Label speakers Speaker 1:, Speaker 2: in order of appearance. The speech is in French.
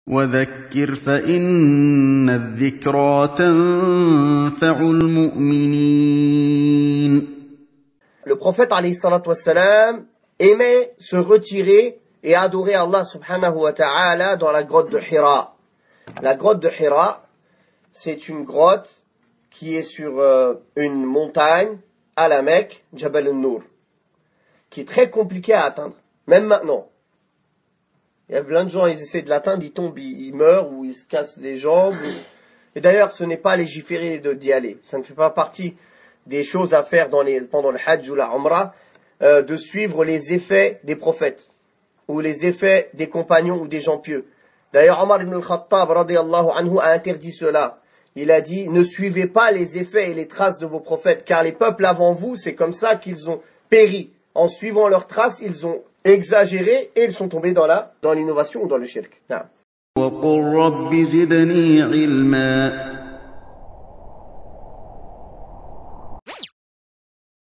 Speaker 1: وذكر فإن الذكرى تنفع المؤمنين.
Speaker 2: Le prophète alayhi salatu wassalam aimait se retirer et adorer Allah subhanahu wa ta'ala dans la grotte de Hira. La grotte de Hira, c'est une grotte qui est sur une montagne à la Mecque, Jabal al-Nour, qui est très compliquée à atteindre, même maintenant. Il y a plein de gens, ils essaient de l'atteindre, ils tombent, ils meurent ou ils se cassent les jambes. Et d'ailleurs, ce n'est pas légiféré d'y aller. Ça ne fait pas partie des choses à faire pendant le Hajj ou la Umrah, de suivre les effets des prophètes ou les effets des compagnons ou des gens pieux. D'ailleurs, Omar ibn al-Khattab radiyallahu anhu a interdit cela. Il a dit, ne suivez pas les effets et les traces de vos prophètes, car les peuples avant vous, c'est comme ça qu'ils ont péri. En suivant leurs traces, ils ont exagéré et ils sont tombés dans l'innovation ou dans le shirk.
Speaker 1: وقل رب زدني علما